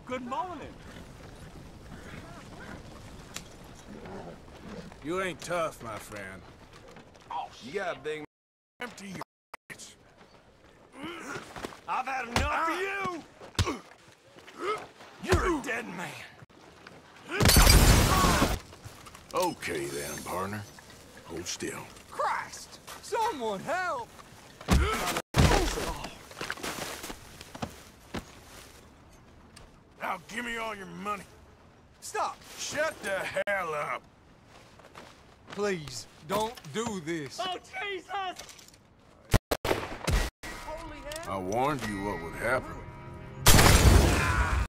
Good morning. You ain't tough, my friend. Oh, You got a big... Empty your bitch. I've had enough of you! You're a dead man. Okay then, partner. Hold still. Christ! Someone help! Now give me all your money. Stop! Shut the hell up. Please, don't do this. Oh, Jesus! I warned you what would happen.